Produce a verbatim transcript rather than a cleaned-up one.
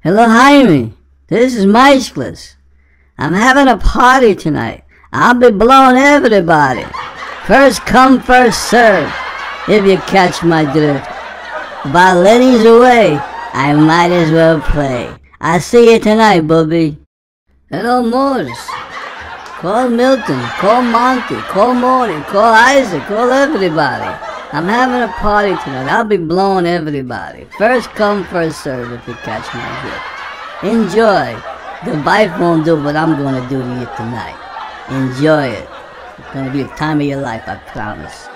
Hello, Jaime. This is Michaelis. I'm having a party tonight. I'll be blowing everybody. First come, first serve, if you catch my drift. While Lenny's away, I might as well play. I see you tonight, Bobby. Hello, Morris. Call Milton, call Monty, call Morty, call Isaac, call everybody. I'm having a party tonight. I'll be blowing everybody. First come, first serve if you catch my drift. Enjoy. The wife won't do what I'm going to do to you tonight. Enjoy it. It's going to be the time of your life, I promise.